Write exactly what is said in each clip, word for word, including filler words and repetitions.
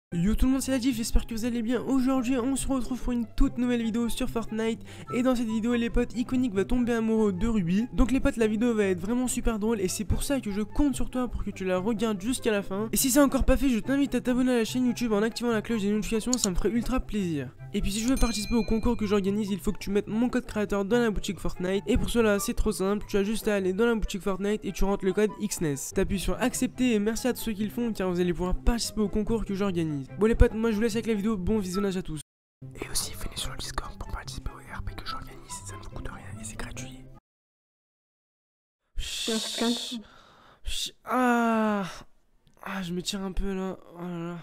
Yo tout le monde, c'est Latif, j'espère que vous allez bien. Aujourd'hui on se retrouve pour une toute nouvelle vidéo sur Fortnite. Et dans cette vidéo les potes, Iconic va tomber amoureux de Ruby. Donc les potes, la vidéo va être vraiment super drôle. Et c'est pour ça que je compte sur toi pour que tu la regardes jusqu'à la fin. Et si c'est encore pas fait, je t'invite à t'abonner à la chaîne YouTube en activant la cloche des notifications, ça me ferait ultra plaisir. Et puis si je veux participer au concours que j'organise, il faut que tu mettes mon code créateur dans la boutique Fortnite. Et pour cela c'est trop simple, tu as juste à aller dans la boutique Fortnite et tu rentres le code X N E S. T'appuies sur accepter et merci à tous ceux qui le font car vous allez pouvoir participer au concours que j'organise. Bon les potes, moi je vous laisse avec la vidéo, bon visionnage à tous. Et aussi venez sur le Discord pour participer au R P que j'organise, ça ne vous coûte rien et c'est gratuit. Chut. Chut. Ah. Ah, je me tire un peu là. Oh là là.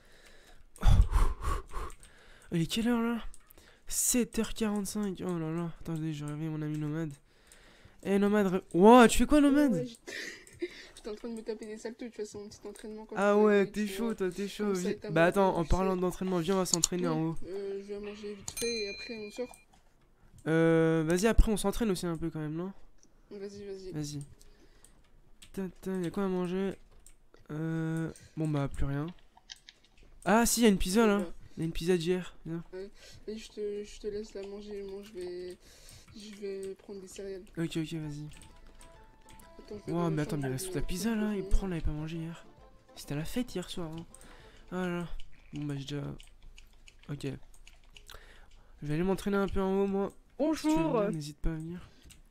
Il est quelle heure là? sept heures quarante-cinq. Oh là là. Attendez, je réveille mon ami Nomade. Eh hey, Nomade, ré... Wow, tu fais quoi Nomade? Ouais, j'étais en train de me taper des saltos, tu vois, c'est mon petit entraînement. Quand ah ouais, t'es chaud, toi, t'es chaud. Bah attends, en parlant d'entraînement, viens, on va s'entraîner oui, en haut. Euh, je vais manger vite fait et après on sort. Euh, vas-y, après on s'entraîne aussi un peu quand même, non? Vas-y, vas-y. Vas-y. Y'a quoi à manger? Euh... Bon bah, plus rien. Ah si, y'a une pizza là. Il y a une pizza d'hier. Ouais. Et je te, je te laisse la manger. Moi, je vais, je vais prendre des céréales. Ok, ok, vas-y. Attends, wow, mais attends, mais il reste toute la pizza là. Il prend, on l'avait pas mangé hier. C'était à la fête hier soir. Hein. Ah là. Bon, bah, j'ai déjà. Ok. Je vais aller m'entraîner un peu en haut, moi. Bonjour. Si n'hésite pas à venir.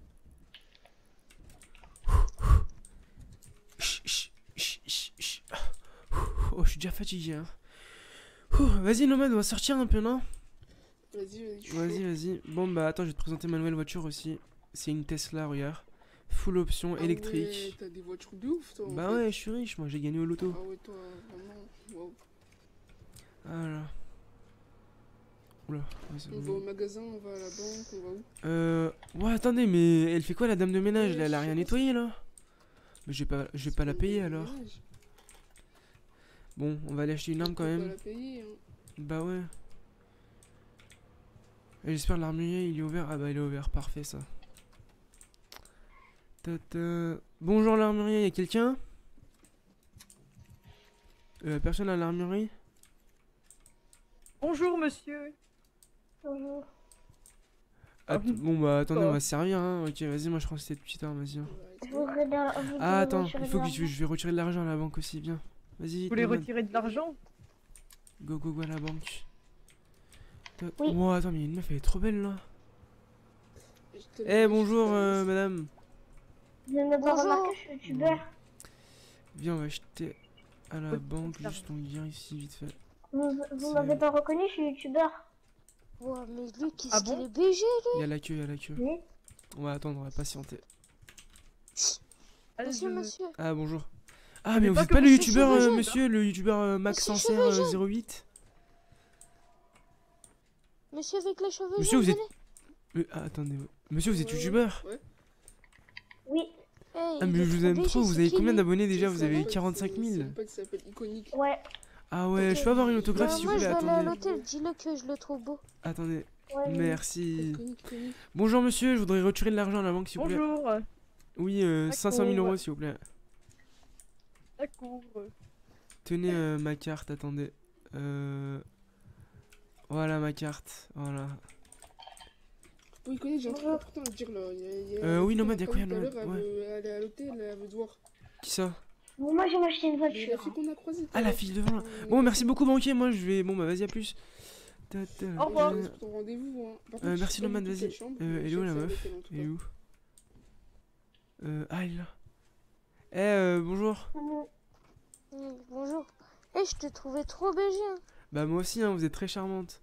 Oh, je suis déjà fatigué. Hein. Vas-y Nomade, on va sortir un peu, non? Vas-y, vas-y. Vas-y, vas-y. Bon bah attends, je vais te présenter ma nouvelle voiture aussi. C'est une Tesla, regarde. Full option ah électrique. Ouais, t'as des voitures de ouf, toi. Bah ouais, je suis riche, moi j'ai gagné au loto. Ah ouais, toi, vraiment. Wow. Ah là. Oula. On va au magasin, on va à la banque, on va où? Euh. Ouais, attendez, mais elle fait quoi la dame de ménage? Elle a rien nettoyé là? Mais je vais pas, je vais pas la payer alors. Bon, on va aller acheter une arme quand même. La payer, hein. Bah ouais. J'espère l'armurier il est ouvert. Ah bah il est ouvert, parfait ça. Tata. Bonjour l'armurier, y'a quelqu'un? euh, Personne à l'armurerie? Bonjour monsieur. Bonjour. Att bon bah attendez, on va se servir hein. Ok, vas-y, moi je prends cette petite arme, vas-y. Hein. Ah attends, il faut que je, je vais retirer de l'argent à la banque aussi, bien. Vas-y. Vous voulez retirer de l'argent? Go go go à la banque. Oui. Oh attends, mais il y a une meuf, elle est trop belle là. Eh hey, bonjour euh, madame. Vous n'avez pas remarqué, je suis youtubeur. Viens, on va acheter à la oui, banque, juste on vient ici vite fait. Vous, vous m'avez pas reconnu, je suis youtubeur. Ouais, mais lui, qu'est-ce ah qu'il bon est B G, lui? Il y a la queue, il y a la queue. Oui. On va attendre, on va patienter. Monsieur, monsieur. Ah bonjour. Ah mais vous êtes pas le youtubeur euh, monsieur, le youtubeur euh, Max Sancerre euh, zéro huit? Monsieur avec les cheveux Monsieur, vous êtes... Euh, ah, attendez, monsieur, vous êtes youtubeur? Ouais. Oui. Hey, ah mais je vous aime trop, vous avez combien d'abonnés déjà? Vous avez quarante-cinq mille. Ouais. Ah ouais, je peux avoir une autographe s'il vous plaît? Attendez. Moi je vais aller à Attendez. l'hôtel, dis-le que je le trouve beau. Attendez. Ouais, merci. Iconic, Iconic. Bonjour monsieur, je voudrais retirer de l'argent à la banque s'il vous plaît. Bonjour. Oui, euh, cinq cent mille euros s'il vous plaît. D'accord. Tenez euh, ma carte, attendez. Euh... Voilà ma carte, voilà. Oui, Iconic, j'ai un truc important à te dire là. Y a, y a euh, oui, Nomade, y'a quoi, Nomade? Elle ouais. veut aller à l'hôtel, elle veut te voir. Qui ça? Bon, moi, je vais m'acheter une voiture. La fille qu'on a croisée. Ah, la fille devant là. Bon, merci beaucoup, banquier. Moi, je vais. Bon, bah, vas-y, à plus. Au revoir. Euh, ton rendez-vous, hein. euh, merci, Nomade, vas-y. Euh, elle est où la meuf? Elle est où? Euh, ah, elle est là. Eh, euh, bonjour. Mmh, bonjour. Eh, hey, je te trouvais trop B G. Hein. Bah, moi aussi, hein, vous êtes très charmante.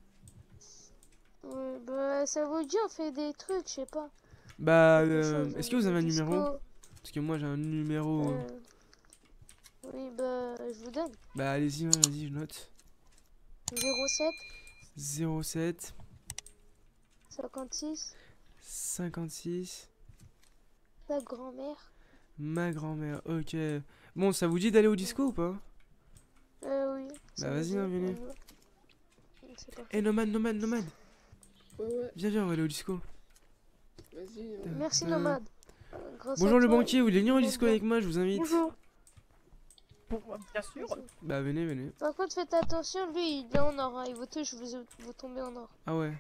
Ouais, bah, ça vous dit, on fait des trucs, je sais pas. Bah, euh, est-ce que vous avez un disco. numéro? Parce que moi, j'ai un numéro. Euh... Oui, bah, je vous donne. Bah, allez-y, hein, vas-y, je note. zéro sept. zéro sept. cinquante-six. cinquante-six. Ta grand-mère. Ma grand-mère, ok. Bon, ça vous dit d'aller au disco ou pas? Euh, oui. Bah, vas-y, hein, venez. Eh, hey, Nomade, Nomade, Nomade. Ouais, ouais. Viens, viens, on va aller au disco. Vas-y. Hein. Merci, euh... Nomade. Bonjour le banquier, vous voulez venir au disco avec moi? Je vous invite. Bonjour. Pour bien sûr. Bah venez, venez. Par contre, faites attention, lui, il est en or. Hein. Il va toucher, vous, vous tombez en or. Ah ouais.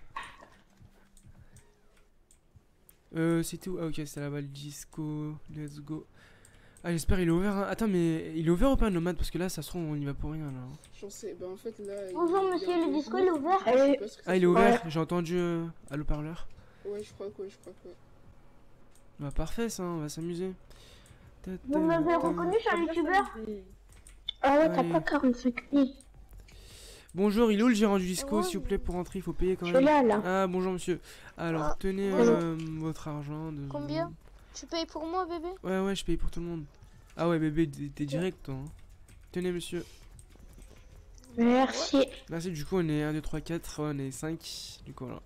Euh, c'est tout. Ah ok, c'est là-bas le disco. Let's go. Ah, j'espère il est ouvert. Hein. Attends, mais il est ouvert ou pas, Nomade? Parce que là, ça se trouve, on y va pour rien là. J'en sais, bah en fait là. Bonjour il- il monsieur, y a un le disco peu- il est ouvert. Je sais Allez. pas ce que Ah, ça il est fait. ouvert. J'ai entendu euh, à l'eau-parleur. Ouais, je crois que ouais, je crois que ouais. Bah parfait, ça, on va s'amuser. Ta, ta, Vous m'avez ta. reconnu, je suis un youtubeur. Ah ouais, t'as pas quarante-cinq mille. Bonjour, il est où le gérant du disco? Ouais. S'il vous plaît, pour rentrer, il faut payer quand Je même. suis là, là. Ah, bonjour monsieur. Alors, Ah, tenez bonjour. euh, votre argent. De... Combien? Tu payes pour moi, bébé? Ouais, ouais, je paye pour tout le monde. Ah ouais, bébé, t'es t'es direct, toi. Hein. Tenez, monsieur. Merci. Merci, du coup, on est un, deux, trois, quatre, on est cinq. Du coup, voilà.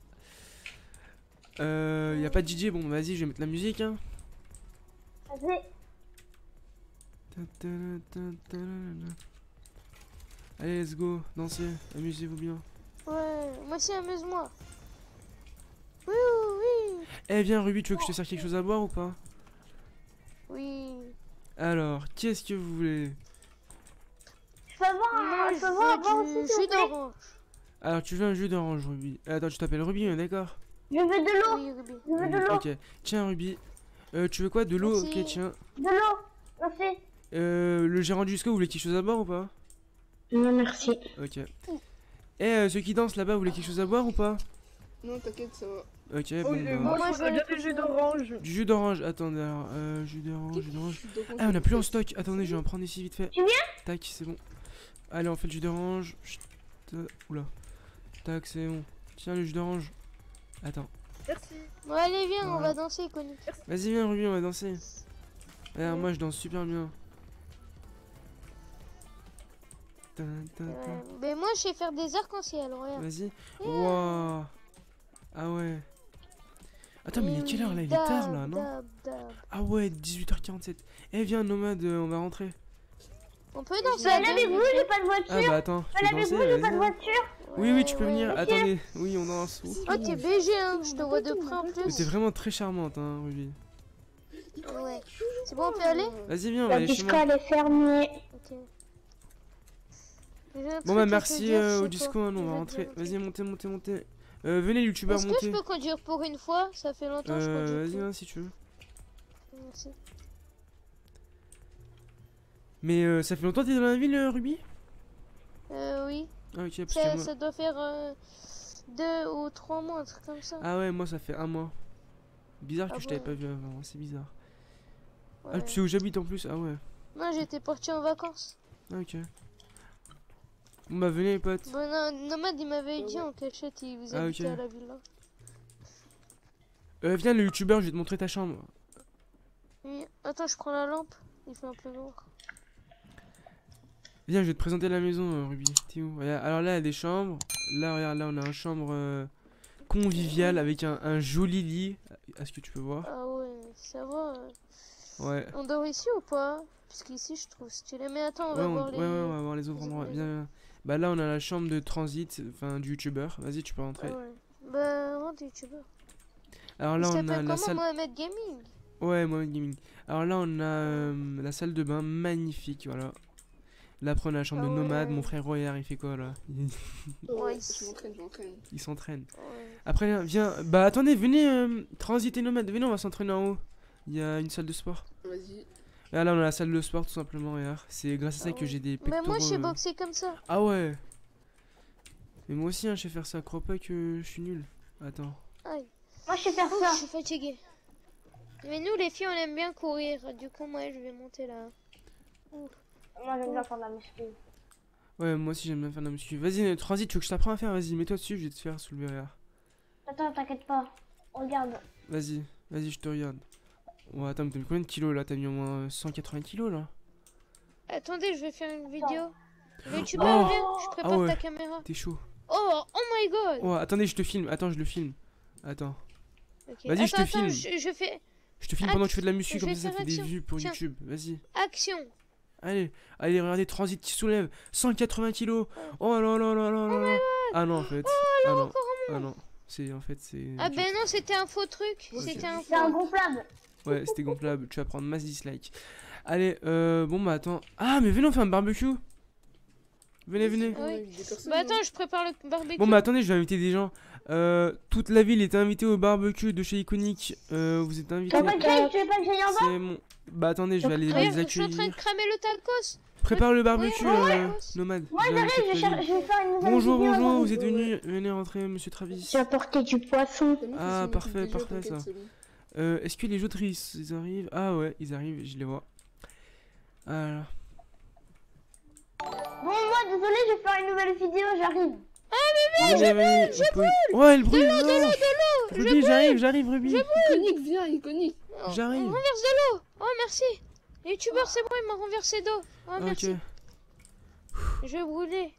Euh, y a pas de D J, bon, vas-y, je vais mettre la musique, hein. Vas-y. Ta, ta, ta, ta, ta, ta. Allez, let's go, dansez, amusez-vous bien. Ouais, moi aussi, amuse-moi. Oui, oui, Eh, viens, Ruby, tu veux que je te sers quelque chose à boire ou pas? oui. Alors, qu'est-ce que vous voulez? Je peux avoir un, Moi, je je peux avoir un veux bon du aussi, s'il jus vous plaît. d'orange. Alors, tu veux un jus d'orange, Ruby? Attends, tu t'appelles Ruby, hein, d'accord? Je veux de l'eau. Oui, Ruby. Je veux de l'eau. Ok, tiens, Ruby. Euh, tu veux quoi? De l'eau? Merci. Ok, tiens. De l'eau. Merci. Euh, le gérant du disco, vous voulez quelque chose à boire ou pas? Non, merci. Ok. Eh, euh, ceux qui dansent là-bas, vous voulez quelque chose à boire ou pas? Non, t'inquiète, ça va. Ok, Oh, bon, euh, bah. moi, Moi, je je voudrais veux bien les du jus d'orange. Du jus d'orange, attendez, alors, euh, jus d'orange, jus d'orange. Je suis d'accord, Ah, on je a plus en vais- stock. Attendez, je vais en prendre ici vite fait. Tu viens? Tac, c'est bon. Allez, on fait le jus d'orange. Chut, euh, Oula. Tac, c'est bon. Tiens, le jus d'orange. Attends. Merci. Bon, allez, viens, on Voilà. va danser, Iconic. Vas-y, viens, Ruby, on va danser. Alors, moi, je danse super bien. Ta, ta, ta. Ouais. Mais moi, je sais faire des arcs-en-ciel, regarde. Vas-y. Waouh. Ah ouais. Attends, mais il est quelle heure là? Il est tard là, non? Dab, dab. Ah ouais, dix-huit heures quarante-sept. Eh, viens, Nomade, euh, on va rentrer. On peut danser Je à vais aller deux, avec vous, vite j'ai pas de voiture. Ah bah attends, Je vais tu aller veux avec vous, danser? j'ai pas de Vas-y. voiture. Oui, oui, tu peux Ouais, venir. ouais. Attendez, oui, on danse. Ouh. Oh, t'es B G, hein, je te vois de près en Mais plus. t'es vraiment très charmante, hein, Ruby. Ouais. C'est bon, on peut aller? Vas-y, viens, on va La aller chez disco, moi. elle est fermée. Ok. J'ai un Bon truc bah à te merci dire, euh, c'est au disco, quoi hein, nous, on Je va vais rentrer. te dire un Vas-y, montez, montez, montez. Euh, venez, youtubeur, Est-ce que je montez. peux conduire pour une fois? Ça fait longtemps que je conduis. Euh, vas-y, plus. hein, si tu veux. Merci. Mais euh, ça fait longtemps que t'es dans la ville, euh, Ruby? Euh, oui. Ah, ok, parce Ça, que moi... ça doit faire euh, deux ou trois mois, un truc comme ça. Ah ouais, moi ça fait un mois. Bizarre que Ah je t'avais bon pas vu avant, c'est bizarre. Ouais. Ah, tu sais où j'habite en plus? Ah ouais. Moi, j'étais parti en vacances. Ah, ok. Bon bah venez les potes. Bon, non, Nomade, il m'avait dit en cachette, il vous Ah, habitait ok. à la villa. Euh, viens le youtubeur, je vais te montrer ta chambre. Oui. Attends, je prends la lampe. Il fait un peu noir. Viens, je vais te présenter la maison, euh, Ruby. T'es où? Regarde, alors là, il y a des chambres. Là, regarde, là, on a une chambre euh, conviviale avec un, un joli lit. Est-ce que tu peux voir? Ah ouais, ça va. euh. Ouais. On dort ici ou pas? Parce qu'ici, je trouve stylé. Mais attends, on Ouais, va on, voir ouais, les... ouais, on va voir les autres les endroits. autres Viens, viens. Bah là, on a la chambre de transit, enfin du youtubeur. Vas-y, tu peux Ah rentrer. ouais. Bah, rentre, youtubeur. Alors Il là, on s'appelle a comment, la salle. Mohamed Gaming? Ouais, Mohamed Gaming. Alors là, on a euh, la salle de bain magnifique, voilà. Là, après, on a la chambre Ah de nomade. ouais. Mon frère Royard, il fait quoi là? Il, Ouais, je il- m'entraîne, je m'entraîne. il s'entraîne. Ouais. Après, viens. Bah attendez, venez, euh, transit et nomade. Venez, on va s'entraîner en haut. Il y a une salle de sport. Vas-y. Et là, on a la salle de sport, tout simplement, regarde. C'est grâce à ça Ah que ouais. j'ai des Mais pectoraux. moi, je sais euh. boxer comme ça. Ah ouais. Mais moi aussi, hein, je sais faire ça. Crois pas que je suis nul. Attends. Aïe. Moi, je sais faire Ouh, ça. je suis fatiguée. Mais nous, les filles, on aime bien courir. Du coup, moi, je vais monter là. Moi, j'aime bien faire de la muscu. Ouais, moi aussi, j'aime bien faire de la muscu. Vas-y, euh, transit, tu veux que je t'apprends à faire? Vas-y, mets-toi dessus, je vais te faire soulever, regarde. Attends, t'inquiète pas. Regarde. Vas-y, vas-y, je te regarde. Ouais, attends, mais t'as mis combien de kilos là? T'as mis au moins cent quatre-vingts kilos là? Attendez, je vais faire une vidéo. Mais tu Oh. parles bien, je prépare Ah ouais. ta caméra. T'es chaud. Oh, oh my god. Oh, attendez, je te filme. Attends, je le filme. Attends. Ok. Vas-y, je te Attends, filme. attends, Je, je fais Je te filme Act- pendant que tu fais de la muscu, je comme vais ça, ça faire fait des action. vues pour Tiens. YouTube. Vas-y. action. Allez, allez, regardez, transit qui soulève cent quatre-vingts kilos. Oh là là là là là là. Ah non, en fait. Ah non. Ah non. C'est en fait, c'est. Ah ben non, c'était un faux truc. Ok. C'était un C'est un faux. gonflable. Ouais, c'était gonflable. Tu vas prendre masse dislike. Allez, euh, bon bah attends. Ah, mais venez, on fait un barbecue. Venez, venez. On Oui. invite des personnes, Bah hein. attends, je prépare le barbecue. Bon bah attendez, je vais inviter des gens. Euh, toute la ville est invitée au barbecue de chez Iconic. Euh, vous êtes Tu invités. veux pas que j'aille tu veux pas que j'aille en bas? C'est mon... Bah attendez, je vais aller Regarde, les je suis en train de accueillir. cramer le tacos. Prépare le barbecue, Ouais, euh, ouais. nomade. Moi Je vais j'arrive, inviter je, toute la cher- ville. je vais faire une nouvelle Bonjour, vidéo. bonjour, avant. vous êtes venu, venez rentrer, monsieur Travis. J'ai apporté du poisson. T'as mis Ah, qu'ils sont parfait, déjà, parfait, t'inquiète, ça. c'est bon. Euh, est-ce que les autres ils, ils arrivent? Ah ouais, ils arrivent, je les vois. Voilà. Bon, moi désolé, je vais faire une nouvelle vidéo, j'arrive. Venez, venez, vous pouvez- Ouais, elle brûle, non. Ruby, j'arrive, j'arrive, Ruby. Iconique, viens, iconique. On J'arrive. renverse de l'eau. Oh merci. Les youtubeurs c'est bon, ils m'ont renversé d'eau. Oh Ok. merci. Je vais brûler.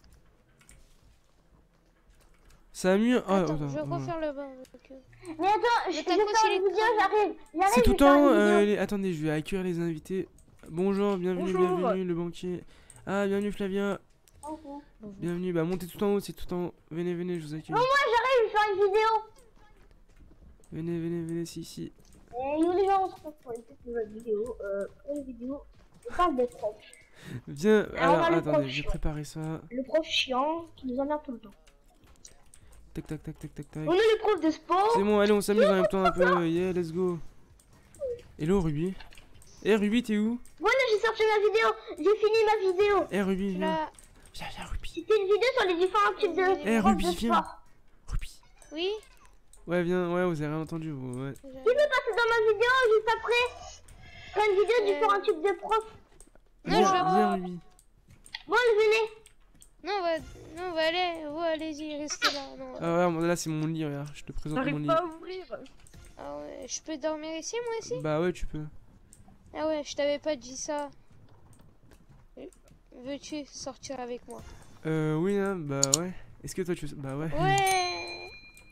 Ça va mieux? Ah, Attends, attends, je vais voilà. refaire le barbecue. Mais attends, je, je vais tacos, faire il est une vidéo, cramé. j'arrive. J'arrive, C'est je tout vais le faire temps. une euh, vidéo. les- Attendez, je vais accueillir les invités. Bonjour, bienvenue, Bonjour. bienvenue, le banquier. Ah, bienvenue, Flavia. Bienvenue, bah montez tout en haut, c'est tout en haut. Venez, venez, je vous accueille. Non, moi j'arrive, je vais faire une vidéo. Venez, venez, venez, si, si. Et nous les gens, on se retrouve pour une toute nouvelle vidéo. Euh, pour une vidéo, on parle des profs. Viens, Ah, on alors va le attendez, prof je vais chiant. préparer ça. Le prof chiant qui nous emmerde tout le temps. Tac, tac, tac, tac, tac, tac. On est les profs de sport. C'est bon, allez, on s'amuse en même temps un peu. Yeah, let's go. Hello, Ruby. Eh, Ruby, t'es où? Voilà, j'ai sorti ma vidéo. J'ai fini ma vidéo. Eh, Ruby, Je viens. la... Viens, viens, Ruby. C'était une vidéo sur les différents types de Eh, profs Ruby, de viens. sport. Ruby. Oui. Ouais, viens, ouais, vous avez rien entendu, vous, ouais. Tu peux passer dans ma vidéo juste après. Faire une vidéo Euh. différents types de profs. Non, Viens, je vais- viens, Ruby. Bon, venez. Non, on va... non, on va aller. Vous allez-y, restez là. Non. Ah ouais, là, c'est mon lit, regarde. Je te présente mon J'arrive lit. pas à ouvrir. Ah ouais, je peux dormir ici moi aussi? Bah ouais, tu peux. Ah ouais, je t'avais pas dit ça. Veux-tu sortir avec moi? Euh, oui, hein, bah ouais. Est-ce que toi, tu... Bah ouais. Ouais.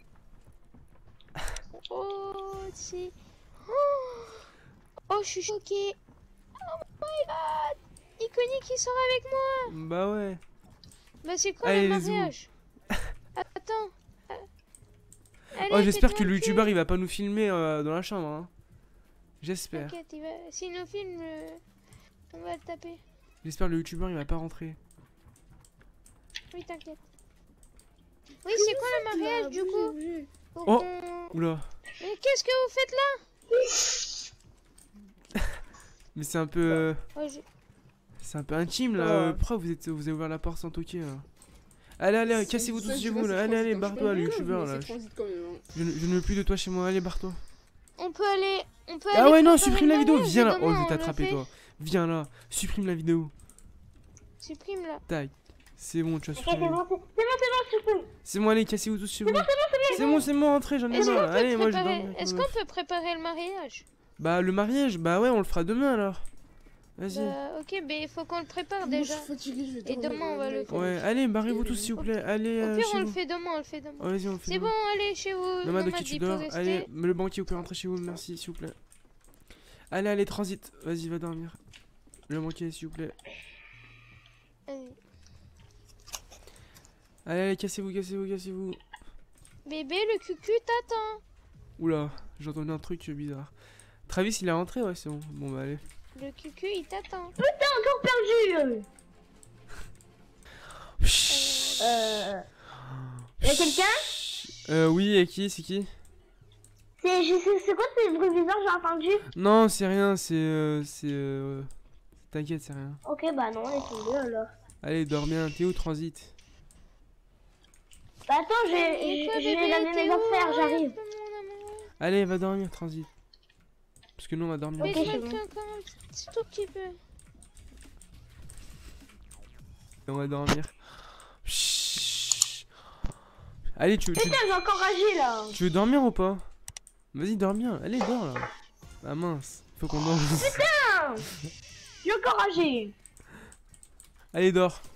Oh, si. Oh, oh, je suis choquée. Oh my god. Iconique, il sort avec moi. Bah ouais. Bah c'est quoi Allez, le les mariage? Attends. Allez, Oh, j'espère que faites-moi le le cul. youtubeur il va pas nous filmer euh, dans la chambre, hein. J'espère. T'inquiète, il va... s'il nous filme, euh, on va le taper. J'espère que le youtubeur il va pas rentrer. Oui, t'inquiète. Oui, c'est quoi le mariage du coup? Faut Oh. qu'on- Oula. Mais qu'est-ce que vous faites là? Mais c'est un peu... euh, Oh, je- C'est un peu intime là. Ouais. euh, Pourquoi vous, êtes... vous avez ouvert la porte sans toquer là? Allez, allez, cassez-vous tous chez vous là. Allez, allez, barre-toi, le youtubeur là. Je, je ne je ne veux plus de toi chez moi. Allez, barre-toi. On peut aller... On peut Ah aller ouais, non, préparer supprime le la vidéo. mariage, Viens et là. Oh, demain, je vais on le t'attraper fait. toi. Viens là. Supprime la vidéo. Supprime là. Tac. C'est bon, tu as Ok, c'est supprimé. bon, c'est c'est bon, c'est bon, supprime. C'est bon, allez, cassez-vous tous chez vous. C'est bon, c'est bon, rentrez, j'en ai Est-ce marre. qu'on peut, Allez, moi je préparer... dors. avec Est-ce ma qu'on meuf. peut préparer le mariage? Bah, le mariage, bah ouais, on le fera demain alors. Vas-y. Bah, ok, mais il faut qu'on le prépare Moi, je déjà. suis fatiguée, je vais Et dormir, demain, on va allez, le allez. faire. Ouais, allez, barrez-vous tous s'il vous plaît. Allez, Au euh, pire, chez on le vous. fait demain, on le fait demain. Oh, vas-y, on le fait C'est demain. bon, allez chez vous. Nomade, Nomade, ok, tu il peut dors. rester. Allez, le banquier, vous pouvez rentrer chez vous, merci, s'il vous plaît. Allez, allez, transit. Vas-y, va dormir. Le banquier, s'il vous plaît. Allez. Allez, allez, cassez-vous, cassez-vous, cassez-vous. Bébé, le cucu t'attend. Oula, j'ai entendu un truc bizarre. Travis, il est rentré, ouais, c'est bon. Bon, bah, allez. Le cucu, il t'attend. Encore perdu. Chut. Euh. Y'a quelqu'un? Euh, oui, et qui? C'est qui? C'est je sais- c'est quoi ces bruits bizarres que j'ai entendu? Non, c'est rien, c'est. Euh, c'est. Euh... T'inquiète, c'est rien. Ok, bah non, laisse tomber alors. Allez, dors bien, t'es où, transit? Bah attends, je Et je- toi, je vais bébé, laver t'es mes où? affaires, j'arrive. Mon amour. Allez, va dormir, transit. Parce que nous, on va dormir. Mais Ok, je ensemble. c'est me bon. fais encore un petit tout petit peu. On va dormir. Chut. Allez, tu, tu, Putain, j'ai encore ragé là. tu veux dormir ou pas? Vas-y, dors bien. Allez, dors là. Ah mince, faut qu'on dorme. Putain, j'ai encore ragé. Allez, dors.